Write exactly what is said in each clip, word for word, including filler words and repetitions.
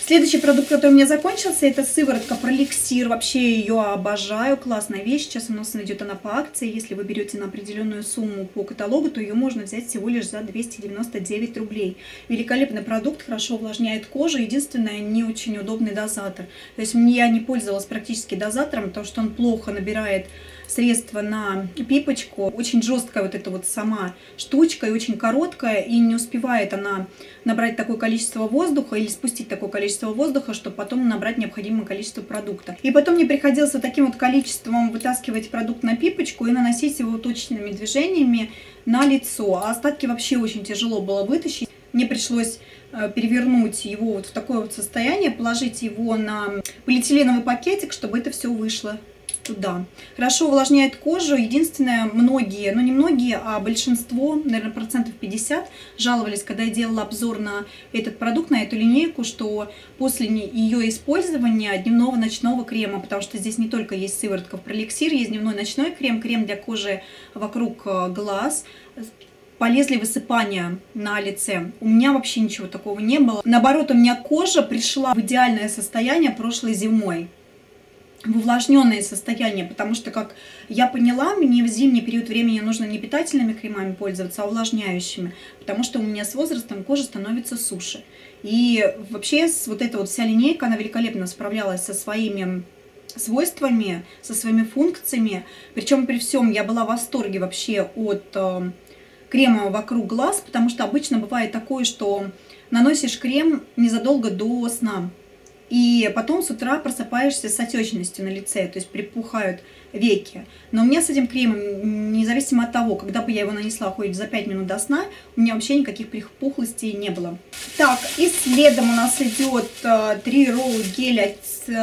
Следующий продукт, который у меня закончился, это сыворотка Проликсир. Вообще ее обожаю, классная вещь. Сейчас у нас идет она по акции. Если вы берете на определенную сумму по каталогу, то ее можно взять всего лишь за двести девяносто девять рублей. Великолепный продукт, хорошо увлажняет кожу. Единственное, не очень удобный дозатор. То есть я не пользовалась практически дозатором, потому что он плохо набирает средство на пипочку. Очень жесткая вот эта вот сама штучка и очень короткая, и не успевает она набрать такое количество воздуха или спустить такое количество воздуха, чтобы потом набрать необходимое количество продукта. И потом мне приходилось вот таким вот количеством вытаскивать продукт на пипочку и наносить его точечными движениями на лицо. А остатки вообще очень тяжело было вытащить. Мне пришлось перевернуть его вот в такое вот состояние, положить его на полиэтиленовый пакетик, чтобы это все вышло туда. Хорошо увлажняет кожу. Единственное, многие, ну не многие, а большинство, наверное, процентов пятьдесят жаловались, когда я делала обзор на этот продукт, на эту линейку, что после ее использования дневного ночного крема, потому что здесь не только есть сыворотка в Проликсир, есть дневной ночной крем, крем для кожи вокруг глаз, полезли высыпания на лице. У меня вообще ничего такого не было. Наоборот, у меня кожа пришла в идеальное состояние прошлой зимой. В увлажненное состояние, потому что, как я поняла, мне в зимний период времени нужно не питательными кремами пользоваться, а увлажняющими, потому что у меня с возрастом кожа становится суше. И вообще вот эта вот вся линейка, она великолепно справлялась со своими свойствами, со своими функциями. Причем при всем я была в восторге вообще от э, крема вокруг глаз, потому что обычно бывает такое, что наносишь крем незадолго до сна. И потом с утра просыпаешься с отечностью на лице, то есть припухают веки. Но у меня с этим кремом, независимо от того, когда бы я его нанесла хоть за пять минут до сна, у меня вообще никаких припухлостей не было. Так, и следом у нас идет три ролла геля,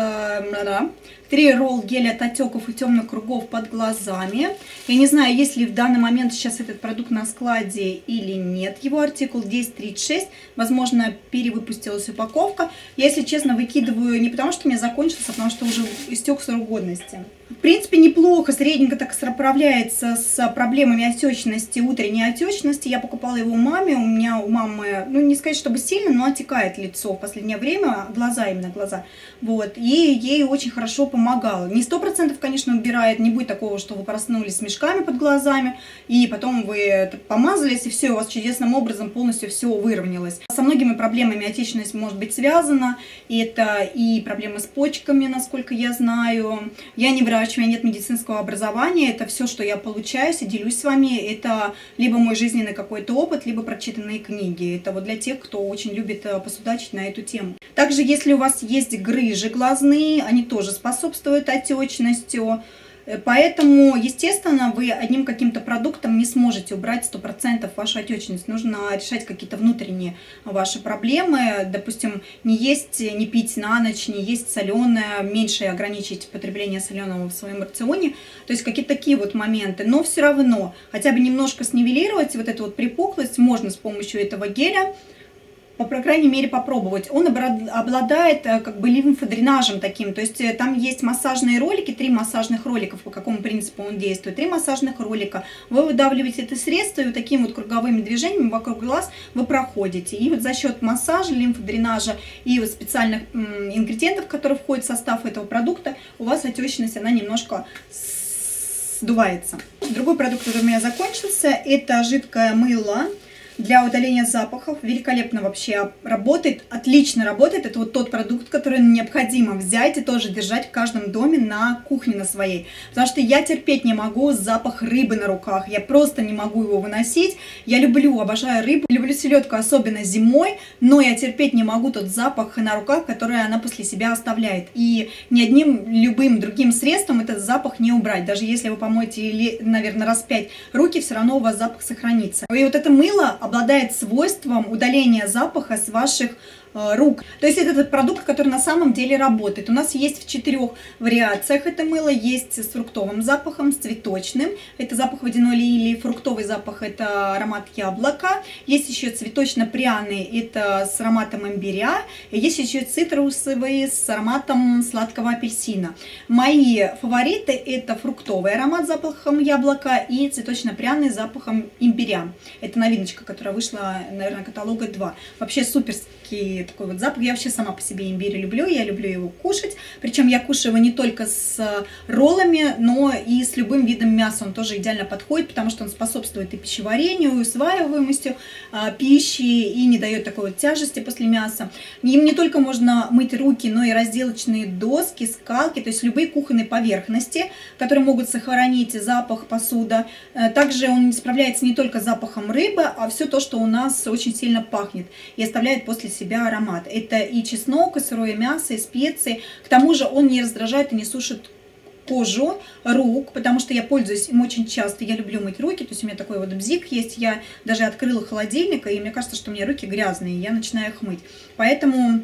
три ролла геля от отеков и темных кругов под глазами. Я не знаю, есть ли в данный момент сейчас этот продукт на складе или нет. Его артикул десять тридцать шесть, возможно, перевыпустилась упаковка. Я, если честно, выкидываю не потому, что у меня закончился, а потому что уже истек срок годности. В принципе, неплохо, средненько так справляется с проблемами отечности, утренней отечности. Я покупала его маме, у меня у мамы, ну не сказать, чтобы сильно, но отекает лицо в последнее время, глаза именно, глаза. Вот, и ей очень хорошо помогало. Не сто процентов, конечно, убирает, не будет такого, что вы проснулись с мешками под глазами, и потом вы помазались, и все, у вас чудесным образом полностью все выровнялось. Со многими проблемами отечность может быть связана, это и проблемы с почками, насколько я знаю. Я не врач, у меня нет медицинского образования, это все, что я получаюсь и делюсь с вами, это либо мой жизненный какой-то опыт, либо прочитанные книги. Это вот для тех, кто очень любит посудачить на эту тему. Также, если у вас есть грыжи глазные, они тоже способствуют отечностью. Поэтому, естественно, вы одним каким-то продуктом не сможете убрать сто процентов вашу отечность. Нужно решать какие-то внутренние ваши проблемы. Допустим, не есть, не пить на ночь, не есть соленое, меньше ограничить потребление соленого в своем рационе. То есть какие-то такие вот моменты. Но все равно хотя бы немножко снивелировать вот эту вот припухлость можно с помощью этого геля. По крайней мере, попробовать. Он обладает как бы лимфодренажем таким, то есть там есть массажные ролики, три массажных ролика, по какому принципу он действует. Три массажных ролика. Вы выдавливаете это средство и вот такими вот круговыми движениями вокруг глаз вы проходите. И вот за счет массажа, лимфодренажа и вот специальных ингредиентов, которые входят в состав этого продукта, у вас отечность, она немножко сдувается. Другой продукт, который у меня закончился, это жидкое мыло для удаления запахов. Великолепно вообще работает, отлично работает. Это вот тот продукт, который необходимо взять и тоже держать в каждом доме на кухне на своей. Потому что я терпеть не могу запах рыбы на руках. Я просто не могу его выносить. Я люблю, обожаю рыбу, люблю селедку, особенно зимой, но я терпеть не могу тот запах на руках, который она после себя оставляет. И ни одним любым другим средством этот запах не убрать. Даже если вы помоете, наверное, раз пять руки, все равно у вас запах сохранится. И вот это мыло обладает свойством удаления запаха с ваших э, рук. То есть это тот продукт, который на самом деле работает. У нас есть в четырех вариациях это мыло. Есть с фруктовым запахом, с цветочным. Это запах водяной лилии. Фруктовый запах — это аромат яблока. Есть еще цветочно-пряный, это с ароматом имбиря. Есть еще цитрусовый с ароматом сладкого апельсина. Мои фавориты — это фруктовый аромат с запахом яблока и цветочно-пряный с запахом имбиря. Это новиночка, которая вышла, наверное, каталога два. Вообще суперский сладкий такой вот запах. Я вообще сама по себе имбирь люблю, я люблю его кушать. Причем я кушаю его не только с роллами, но и с любым видом мяса. Он тоже идеально подходит, потому что он способствует и пищеварению, и усваиваемости а, пищи, и не дает такой вот тяжести после мяса. Им не только можно мыть руки, но и разделочные доски, скалки, то есть любые кухонные поверхности, которые могут сохранить запах посуда. Также он справляется не только с запахом рыбы, а все то, что у нас очень сильно пахнет и оставляет после себя аромат. Это и чеснок, и сырое мясо, и специи. К тому же он не раздражает и не сушит кожу рук, потому что я пользуюсь им очень часто. Я люблю мыть руки, то есть у меня такой вот бзик есть. Я даже открыла холодильник, и мне кажется, что у меня руки грязные, и я начинаю их мыть. Поэтому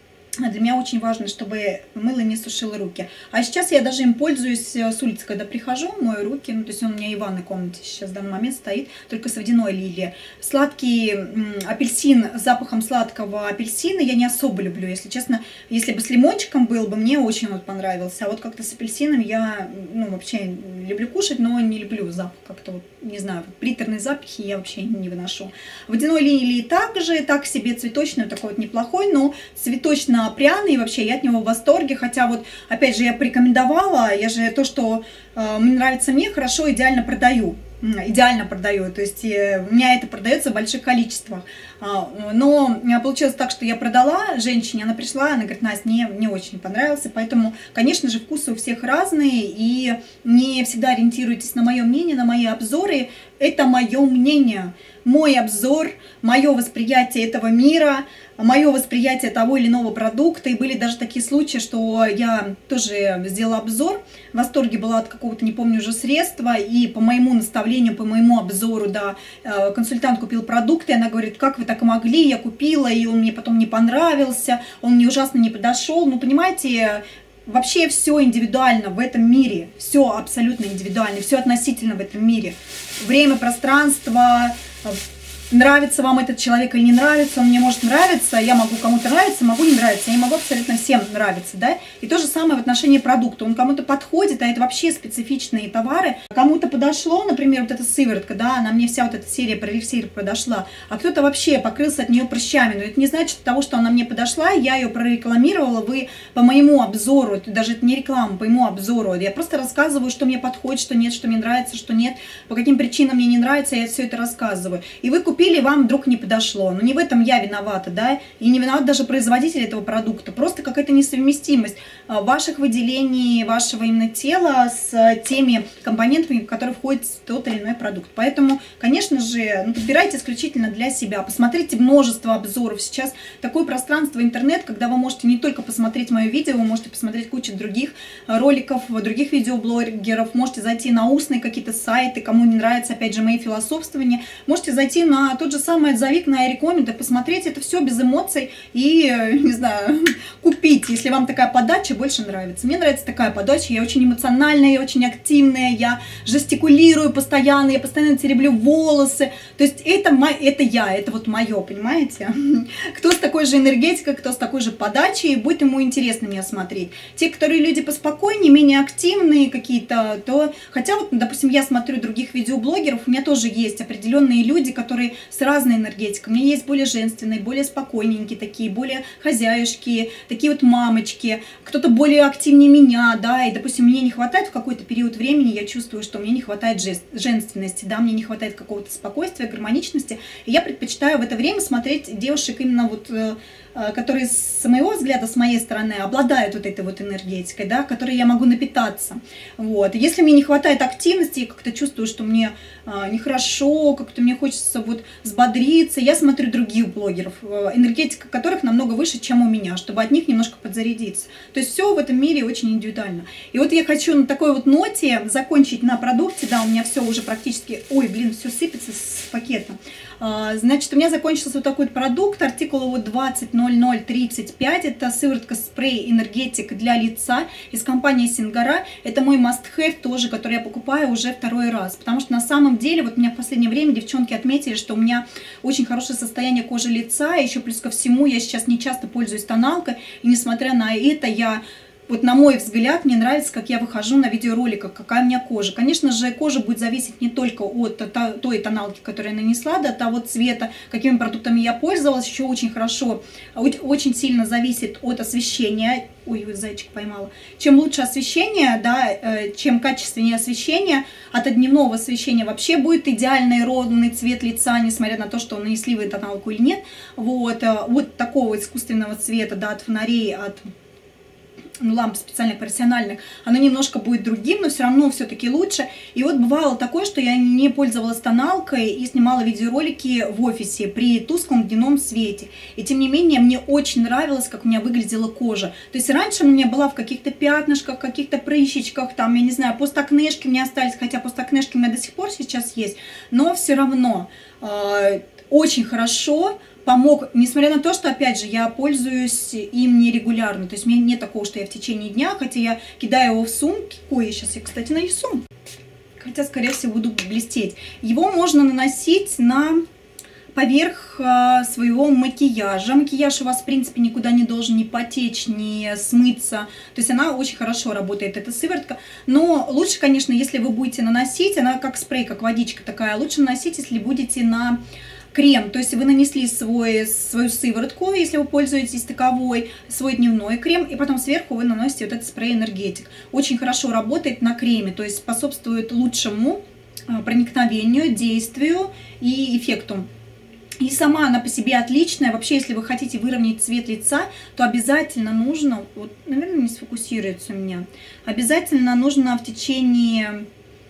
для меня очень важно, чтобы мыло не сушило руки. А сейчас я даже им пользуюсь с улицы, когда прихожу, мою руки. Ну, то есть он у меня и в ванной комнате сейчас в данный момент стоит, только с водяной лилией. Сладкий апельсин с запахом сладкого апельсина я не особо люблю. Если честно, если бы с лимончиком был бы, мне очень вот понравился. А вот как-то с апельсином я, ну, вообще люблю кушать, но не люблю запах. Как-то вот, не знаю, вот приторные запахи я вообще не выношу. Водяной лилии также, так себе цветочный, такой вот неплохой, но цветочно пряный, вообще я от него в восторге, хотя вот, опять же, я порекомендовала, я же то, что э, мне нравится мне, хорошо, идеально продаю, идеально продаю, то есть э, у меня это продается в больших количествах, а, но получилось так, что я продала женщине, она пришла, она говорит: Настя, мне не очень понравился, поэтому, конечно же, вкусы у всех разные, и не всегда ориентируйтесь на мое мнение, на мои обзоры, это мое мнение, мой обзор, мое восприятие этого мира, мое восприятие того или иного продукта. И были даже такие случаи, что я тоже сделала обзор, в восторге была от какого-то, не помню уже, средства, и по моему наставлению, по моему обзору, да, консультант купил продукт, и она говорит: как вы так могли, я купила, и он мне потом не понравился, он мне ужасно не подошел. Ну, понимаете, вообще все индивидуально в этом мире, все абсолютно индивидуально, все относительно в этом мире. Время, пространство, нравится вам этот человек или не нравится, он мне может нравиться, я могу кому-то нравиться, могу не нравиться, я не могу абсолютно всем нравиться, да, и то же самое в отношении продукта, он кому-то подходит, а это вообще специфичные товары, кому-то подошло, например, вот эта сыворотка, да, она мне вся вот эта серия про эликсир подошла, а кто-то вообще покрылся от нее прыщами, но это не значит того, что она мне подошла, я ее прорекламировала, вы по моему обзору, это даже это не реклама, по моему обзору, я просто рассказываю, что мне подходит, что нет, что мне нравится, что нет, по каким причинам мне не нравится, я все это рассказываю, и вы купили, купили, вам вдруг не подошло. Но не в этом я виновата, да, и не виноват даже производитель этого продукта. Просто какая-то несовместимость ваших выделений, вашего именно тела с теми компонентами, в которые входит тот или иной продукт. Поэтому, конечно же, ну, подбирайте исключительно для себя. Посмотрите множество обзоров. Сейчас такое пространство интернет, когда вы можете не только посмотреть мое видео, вы можете посмотреть кучу других роликов, других видеоблогеров, можете зайти на устные какие-то сайты, кому не нравится, опять же, мои философствования, можете зайти на тот же самый отзовик на рекоменды, посмотреть это все без эмоций и, не знаю, купить, если вам такая подача больше нравится. Мне нравится такая подача, я очень эмоциональная, я очень активная, я жестикулирую постоянно, я постоянно тереблю волосы, то есть это, это я, это вот мое, понимаете? Кто с такой же энергетикой, кто с такой же подачей, будет ему интересно меня смотреть. Те, которые люди поспокойнее, менее активные какие-то, то, хотя вот, допустим, я смотрю других видеоблогеров, у меня тоже есть определенные люди, которые с разной энергетикой. У меня есть более женственные, более спокойненькие такие, более хозяюшки, такие вот мамочки, кто-то более активнее меня, да, и, допустим, мне не хватает в какой-то период времени, я чувствую, что мне не хватает женственности, да, мне не хватает какого-то спокойствия, гармоничности, и я предпочитаю в это время смотреть девушек именно вот, которые с моего взгляда, с моей стороны, обладают вот этой вот энергетикой, да, которой я могу напитаться. Вот. Если мне не хватает активности, я как-то чувствую, что мне а, нехорошо, как-то мне хочется вот взбодриться, я смотрю других блогеров, энергетика которых намного выше, чем у меня, чтобы от них немножко подзарядиться. То есть все в этом мире очень индивидуально. И вот я хочу на такой вот ноте закончить на продукте, да, у меня все уже практически, ой, блин, все сыпется с пакета. Значит, у меня закончился вот такой вот продукт, артикул вот двадцать ноль ноль тридцать пять, это сыворотка спрей энергетик для лица из компании Сингара, это мой must-have тоже, который я покупаю уже второй раз, потому что на самом деле, вот меня в последнее время девчонки отметили, что у меня очень хорошее состояние кожи лица, еще плюс ко всему я сейчас не часто пользуюсь тоналкой, и несмотря на это я Вот на мой взгляд, мне нравится, как я выхожу на видеороликах, какая у меня кожа. Конечно же, кожа будет зависеть не только от той тоналки, которую я нанесла, до того цвета, какими продуктами я пользовалась. Еще очень хорошо, очень сильно зависит от освещения. Ой, ой, зайчик поймала. Чем лучше освещение, да, чем качественнее освещение, от дневного освещения вообще будет идеальный ровный цвет лица, несмотря на то, что нанесли вы тоналку или нет. Вот, вот такого искусственного цвета, да, от фонарей, от ламп специальных профессиональных, оно немножко будет другим, но все равно все-таки лучше. И вот бывало такое, что я не пользовалась тоналкой и снимала видеоролики в офисе при тусклом дневном свете. И тем не менее, мне очень нравилось, как у меня выглядела кожа. То есть раньше у меня была в каких-то пятнышках, каких-то прыщичках, там, я не знаю, постакнешки у меня остались, хотя постакнешки у меня до сих пор сейчас есть, но все равно э, очень хорошо помог, несмотря на то, что, опять же, я пользуюсь им нерегулярно. То есть у меня нет такого, что я в течение дня, хотя я кидаю его в сумки. Ой, сейчас я, кстати, нанесу. Хотя, скорее всего, буду блестеть. Его можно наносить на поверх э, своего макияжа. Макияж у вас, в принципе, никуда не должен ни потечь, ни смыться. То есть она очень хорошо работает, эта сыворотка. Но лучше, конечно, если вы будете наносить, она как спрей, как водичка такая, лучше наносить, если будете на крем, то есть вы нанесли свой, свою сыворотку, если вы пользуетесь таковой, свой дневной крем, и потом сверху вы наносите вот этот спрей-энергетик. Очень хорошо работает на креме, то есть способствует лучшему проникновению, действию и эффекту. И сама она по себе отличная. Вообще, если вы хотите выровнять цвет лица, то обязательно нужно, вот, наверное, не сфокусируется у меня, обязательно нужно в течение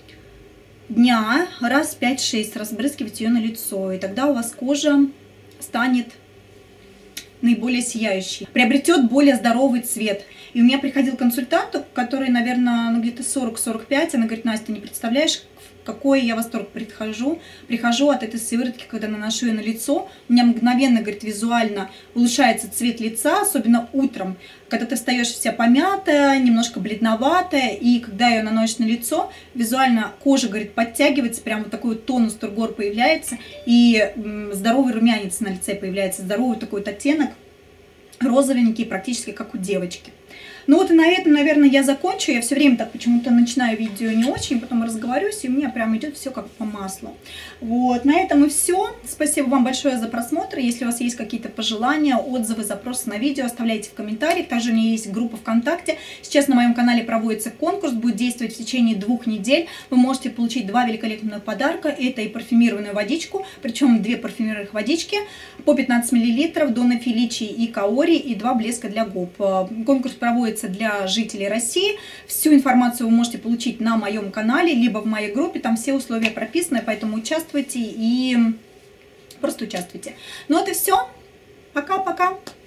дня раз пять-шесть разбрызгивать ее на лицо, и тогда у вас кожа станет наиболее сияющей, приобретет более здоровый цвет. И у меня приходил консультант, который, наверное, ну, где-то сорок-сорок пять, она говорит: Настя, не представляешь, в какой я восторг прихожу, прихожу от этой сыворотки, когда наношу ее на лицо. У меня мгновенно, говорит, визуально улучшается цвет лица, особенно утром, когда ты встаешь вся помятая, немножко бледноватая, и когда ее наносишь на лицо, визуально кожа, говорит, подтягивается, прям вот такой вот тонус, тургор появляется, и здоровый румянец на лице появляется, здоровый такой вот оттенок, розовенький, практически как у девочки. Ну вот и на этом, наверное, я закончу. Я все время так почему-то начинаю видео не очень, потом разговариваюсь, и у меня прям идет все как по маслу. Вот, на этом и все. Спасибо вам большое за просмотр. Если у вас есть какие-то пожелания, отзывы, запросы на видео, оставляйте в комментариях. Также у меня есть группа ВКонтакте. Сейчас на моем канале проводится конкурс, будет действовать в течение двух недель. Вы можете получить два великолепных подарка. Это и парфюмированную водичку, причем две парфюмированных водички по пятнадцать миллилитров, Дона Феличи и Каори, и два блеска для губ. Конкурс проводится для жителей России. Всю информацию вы можете получить на моем канале, либо в моей группе, там все условия прописаны, поэтому участвуйте и просто участвуйте. Ну вот и все. Пока-пока.